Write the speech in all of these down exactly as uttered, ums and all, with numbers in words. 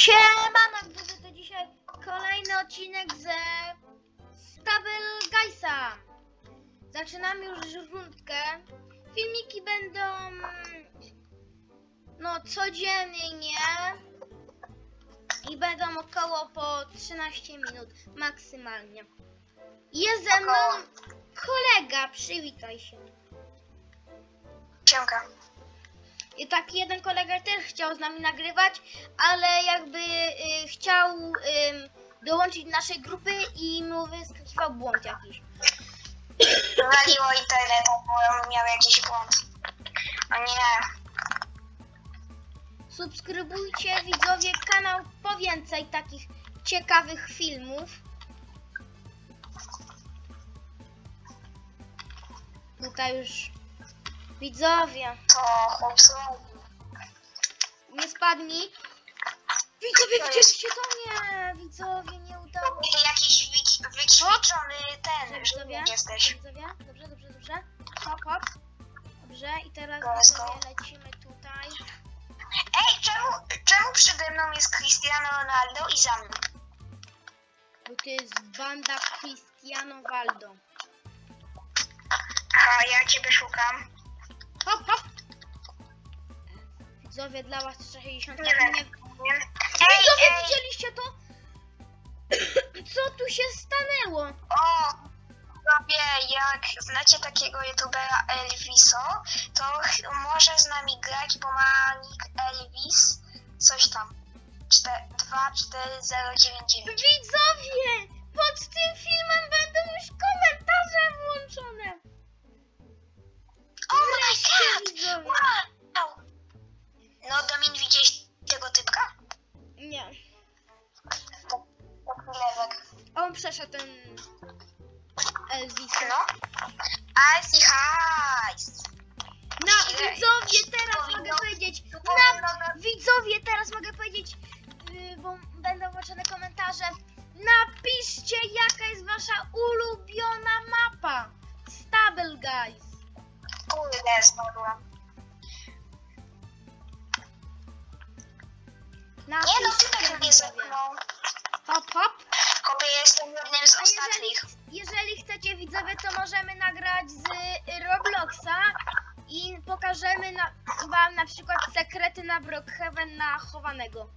Siemano, gdyby to dzisiaj kolejny odcinek ze Stable Guysa. Zaczynamy już rundkę. Filmiki będą no codziennie i będą około po trzynaście minut maksymalnie. Jest ze mną kolega, przywitaj się. Siemka. I tak jeden kolega też chciał z nami nagrywać, ale jakby y, chciał y, dołączyć do naszej grupy i mu wyskakiwał błąd jakiś. Waliło internet, bo miał jakiś błąd. O nie. Subskrybujcie widzowie kanał po więcej takich ciekawych filmów. Tutaj już widzowie. To chłopcu. Nie spadnij. Widzowie, widzieliście to? Nie, widzowie, nie udało się. Jakiś wy, wyćwiczony ten, Widzowie, że jesteś. widzowie, dobrze, dobrze, dobrze. Hop, hop. Dobrze, i teraz Let's go. widzowie, lecimy tutaj. Ej, czemu, czemu przede mną jest Cristiano Ronaldo i za mną? Bo to jest banda Cristiano Ronaldo. Aha, ja ciebie szukam. Hop, hop. Widzowie, dla was sześćdziesiąt. Nie wiem. Nie... Ej, Widzowie, ej. widzieliście to? Co tu się stanęło? O! Sobie, jak znacie takiego youtubera Elviso, to ch- może z nami grać, bo ma nick Elvis, coś tam. dwa cztery zero dziewięć dziewięć. Widzowie, pod tym filmem będą już komentarze włączone. Oh my god! Widzowie. Wow! No, Domin, widziałeś tego typka? Nie. Taki lewek. On przeszedł ten Elvis. No. Icy Heist! Na Ile- widzowie teraz powinno- mogę powiedzieć. powinno Na na- widzowie teraz mogę powiedzieć, yy, bo będą włączone komentarze. Napiszcie, jaka jest wasza ulubiona mapa Stable Guys. Kurde, spadłam. Nie no, typek mnie widzowie. zepchnął. Hop, hop. Kopie, jestem jednym z A jeżeli, ostatnich. jeżeli chcecie widzowie, to możemy nagrać z Robloxa i pokażemy na, wam na przykład sekrety na Brookhaven na chowanego.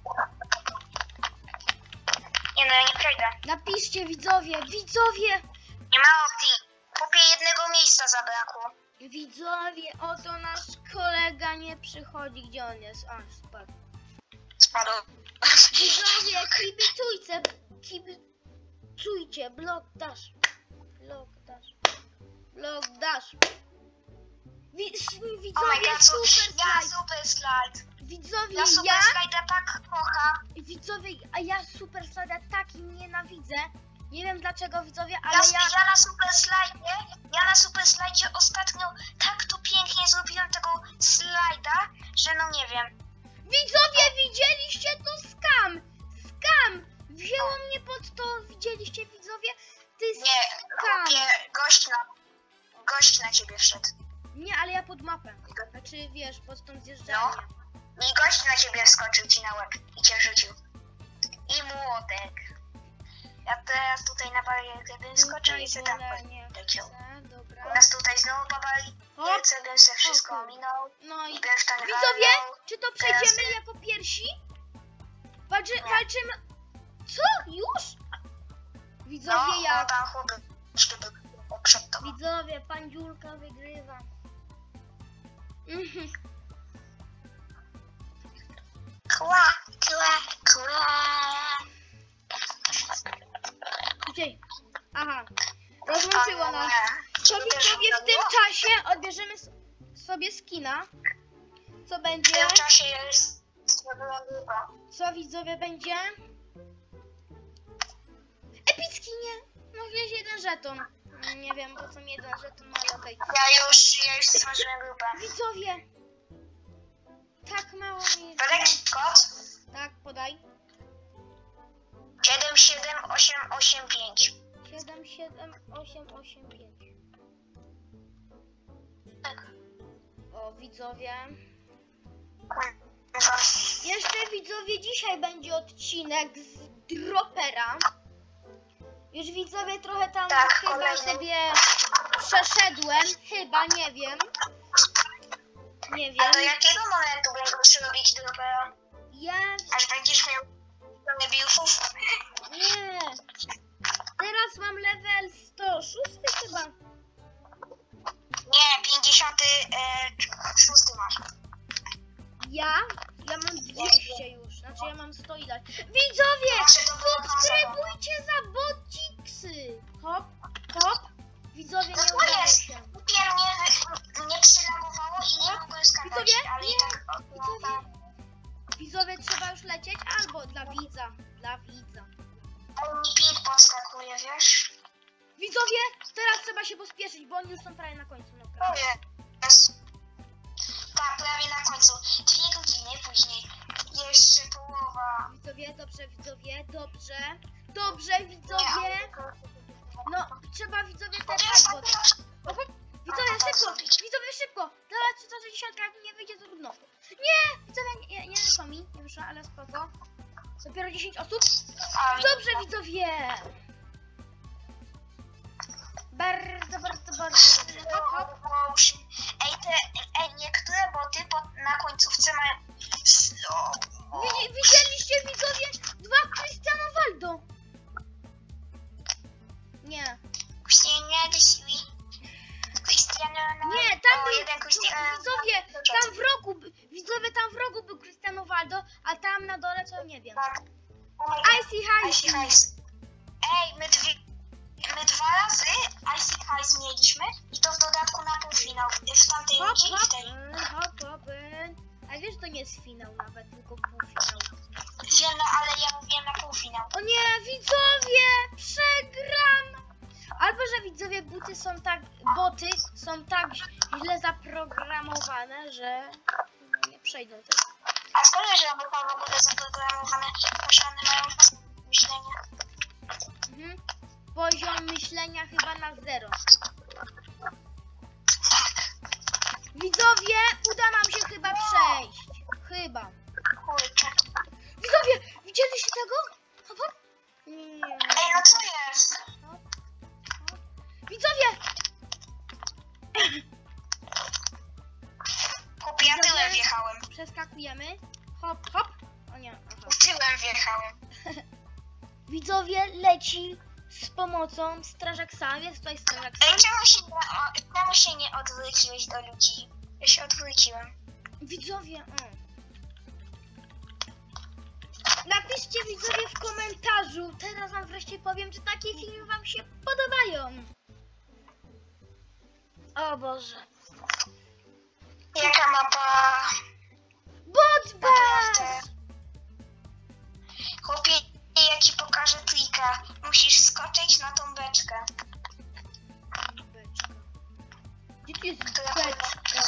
Nie no, ja nie przejdę. Napiszcie widzowie, widzowie, Nie ma opcji. Kopie, jednego miejsca zabrakło. widzowie, oto nasz kolega nie przychodzi, gdzie on jest? A, spadł. Spadł. Widzowie, kibicujcie, kibicujcie, blok dash, blok dash, blok dash. Wi Oh my widzowie, god, su- super ja slajd, super slajd. widzowie, Ja super ja, slajda tak kocham. widzowie, a ja super slajda taki nienawidzę. Nie wiem dlaczego widzowie, ale Ja, ja, ja na super slajdzie, ja na super slajdzie ostatnio tak tu pięknie zrobiłem tego slajda, że no nie wiem. widzowie, widzieliście to? Skam, skam, wzięło mnie pod to, widzieliście widzowie? To jest Nie, skam. kopie, gość na, gość na ciebie wszedł. Nie, ale ja pod mapę, znaczy wiesz, pod tą zjeżdżalnię. I gość na ciebie wskoczył ci na łeb i cię rzucił. I młotek. Ja teraz tutaj na barierkę bym skoczył i se tam nie leciał. chcę, dobra. Teraz tutaj znowu po barierce bym se wszystko ominął No i i bym w ten widzowie, walnął. czy to Teraz- przejdziemy jako pierwsi? Walczy, Nie. walczymy. Co? Już? Widzowie, No, jak? no tam chłopy przed tobą. Widzowie, pan Dziurka wygrywa. Mhm. Kła, kła, kła. Gdzie? Aha. Rozłączyło nas. To Ciebie też widzowie, w tym wyglądało? czasie odbierzemy s- sobie skina. Co W będzie? tym czasie jest zrobiła grupa. Co widzowie będzie? Epicki nie. No jest jeden żeton. Nie wiem po co mi jeden żeton, no ale okej. Ja już, ja już stworzyłem grupę. Widzowie. Tak mało mi jest. Podaj kod Tak, podaj. siedem siedem osiem osiem pięć. siedem siedem osiem osiem pięć. Tak. O widzowie. Kurwa. Jeszcze widzowie. widzowie, dzisiaj będzie odcinek z Dropera. Już widzowie trochę tam Tak, chyba kolejny. sobie przeszedłem, chyba, nie wiem. Nie A do wiem. jakiego momentu będziesz robić Dropera? Ja... Aż będziesz miał tyle biusów? Nie. Teraz mam level sto szósty chyba. Nie, pięćdziesiąty szósty masz. Ja? Ja mam dwieście już. Znaczy ja mam sto ileś. Widzowie! Proszę, to było Subskrybujcie za botiksy! Hop, hop. Widzowie, No nie to udało jest. się. Głupie mnie nie przylagowało i nie mogłem skakać, Widzowie? ale i Nie. tak... Widzowie. Widzowie, trzeba już lecieć albo dla widza. Dla widza. On mi ping podskakuje, wiesz? Widzowie, teraz trzeba się pospieszyć, bo oni już są prawie na końcu. No, O prawie. jest. Tak, prawie na końcu. Dwie godziny później. Jeszcze połowa. Widzowie, dobrze, widzowie, dobrze. Dobrze, widzowie. No, trzeba widzowie tepać, bo... Hop, hop. Widzowie, szybko! Widzowie, szybko! Dobra, trzysta sześćdziesiąt, jak nie wyjdzie, to trudno. Nie! Widzowie, nie, nie wyszło mi, nie wyszło, ale spoko. Dopiero dziesięć osób. Dobrze, widzowie! Bardzo, bardzo, bardzo dobrze. Hop, hop. Ej, te, ej, niektóre boty po, na końcówce mają... slow. Widzi, widzieliście, widzowie? Dwa Cristiano Ronaldo. Nie. Cristiano Ronaldo. Cristiano Ronaldo. Nie, tam O, był, jeden Cristiano widzowie, Ronaldo. tam w rogu, by- widzowie, tam w rogu był Cristiano Ronaldo, a tam na dole co nie wiem. Tak. Oh my God. Icy Icy High. Highs. Ej, my, dwie, my dwa razy Icy Highs mieliśmy i to w dodatku na półfinał. W tamtej Hop, rundzie i w hop, tej. mm, hop, hop. mm. A wiesz, to nie jest finał nawet, tylko półfinał. Wiem, no ale ja mówiłem na półfinał. O nie, widzowie, przegram! Albo, że widzowie, buty są tak, boty są tak źle zaprogramowane, że nie przejdą tego. A skoro, że one są w ogóle zaprogramowane, że one mają własne myślenie. Mhm. Poziom myślenia chyba na zero. Widzowie, uda nam się chyba przejść. Chyba. Kurczę. Widzowie, widzieliście tego? Hop, hop. Nie. Ej, no co jest? Widzowie! Chłopie, ja tyłem wjechałem. Przeskakujemy. Hop, hop. O nie, aha. Tyłem wjechałem. Widzowie, leci z pomocą strażak sam. Jest tutaj strażak sam. Ej, czemu się, nie, o, czemu się nie odwróciłeś do ludzi? Ja się odwróciłem. Widzowie, o. Napiszcie, widzowie, w komentarzu. Teraz wam wreszcie powiem, czy takie filmy wam się podobają. O Boże. Jaka mapa? Bot Bash! Naprawdę. Chłopie, ja ci pokażę trika. Musisz skoczyć na tą beczkę. Beczka. Gdzie tu jest Która beczka?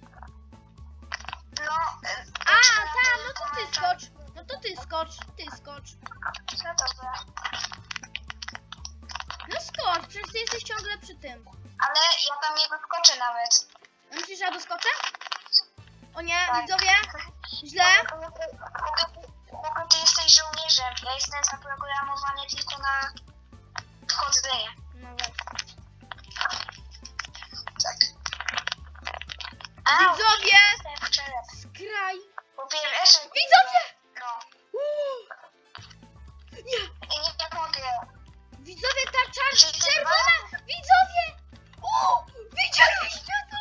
No, e, A, beczka tam, na no to tym ty komentarzu. skocz. No to ty skocz, ty skocz. No dobra. No skocz, przecież ty jesteś ciągle przy tym. Ale ja tam nie doskoczę nawet. A myślisz, że ja doskoczę? O nie, Tak. widzowie, źle. Chłopie, ty jesteś żołnierzem. Ja jestem zaprogramowany tylko na chodzenie. No właśnie. Tak. Au, Widzowie, jestem w czerep. skraj. Chłopie, wiesz, że- Widzowie! No. Uuu. Nie, I nie, nie mogę. widzowie, ta czar Czy ty czerwona, widzowie! Uuu, widzieliście to?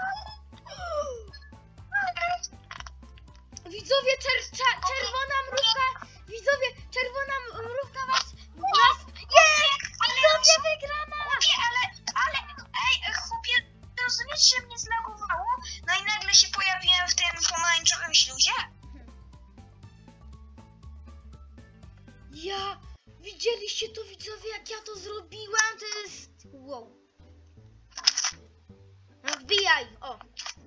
Widzowie, czer, cza, czerwona mrówka, widzowie, czerwona mrówka was, nas, jest, widzowie, wygrana! Chłopie, ale, ale, ej, chłopie, rozumiesz, że mnie zlagowało? No i nagle się pojawiłem w tym pomarańczowym śluzie? Ja, widzieliście to, widzowie, jak ja to zrobiłam, to jest, wow. No wbijaj, o.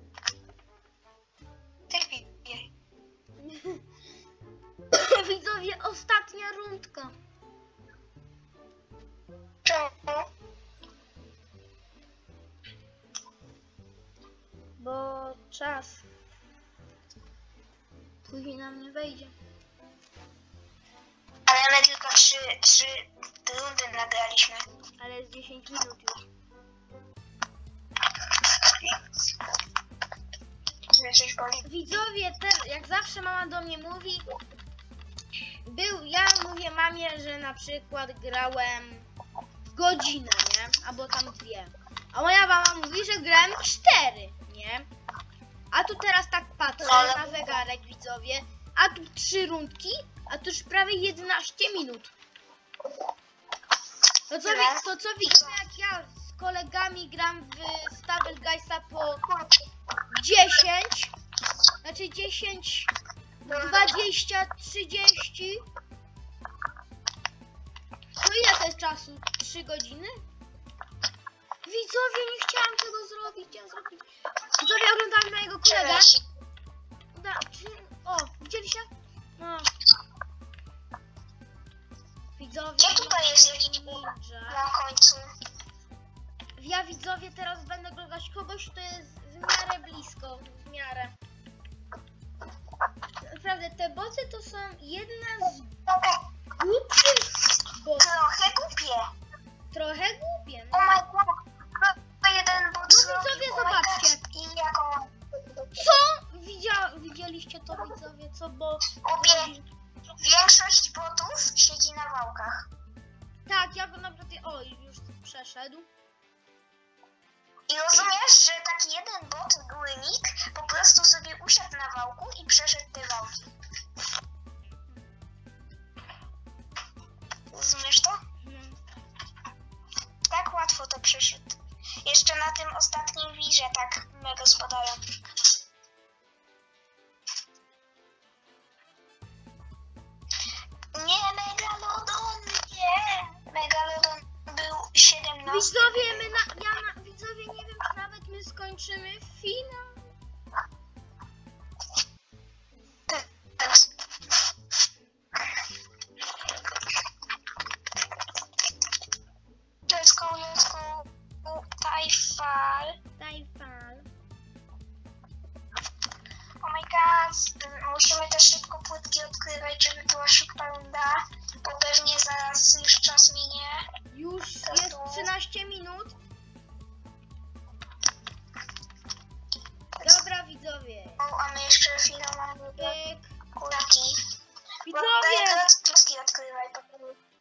Ty wbijaj. Widzowie, ostatnia rundka. Czemu? Bo czas. Później nam nie wejdzie. Ale my tylko trzy, trzy rundy nagraliśmy. Ale jest dziesięć minut już. Mnie coś boli. Widzowie, te, jak zawsze mama do mnie mówi, był, ja mówię mamie, że na przykład grałem godzinę, nie? Albo tam dwie. A moja mama mówi, że grałem cztery, nie? A tu teraz tak patrzę Ale- na zegarek, widzowie, a tu trzy rundki, a tu już prawie jedenaście minut. To co, wi- to co widzę, jak ja z kolegami gram w Stable Guysa po dziesięć, znaczy dziesięć, dwadzieścia, trzydzieści. To ile to jest czasu? trzy godziny? Widzowie, nie chciałam tego zrobić, chciałam zrobić. Widzowie, oglądam mojego kolegę. Da, czy, o, widzieliście? No. Widzowie, Gdzie tutaj jest jakiś ninja. na końcu? Ja widzowie teraz będę oglądać kogoś, kto jest w miarę blisko, w miarę. Naprawdę te boty to są jedne z głupszych botów. Trochę głupie. Trochę głupie, no. Oh my god. To jeden bot No zrobił, widzowie, oh my zobaczcie. god. I jaką... Co? Widzia, widzieliście to widzowie, co bo... Obie. Większość botów siedzi na wałkach. Tak, ja go naprawdę... O, już przeszedł. I rozumiesz, że taki jeden bot, górnik, po prostu sobie usiadł na wałku i przeszedł te wałki. Rozumiesz to? Hmm. Tak łatwo to przeszedł. Jeszcze na tym ostatnim wirze tak mega spadają. Nie, Megalodon, nie! Megalodon był siedemnasty. Widzowie, my na... Ja na... Widzowie, nie wiem, czy nawet my skończymy finał. Teraz. Let's go, let's go. Tajfal. Tajfal. Oh my god, musimy też szybko płytki odkrywać, żeby była szybka runda, bo pewnie zaraz już czas minie. Już jest trzynaście minut. Dobra, widzowie. O, a my jeszcze chwilę mamy Pyk. kuraki. Widzowie! Klocki odkrywaj, po prostu.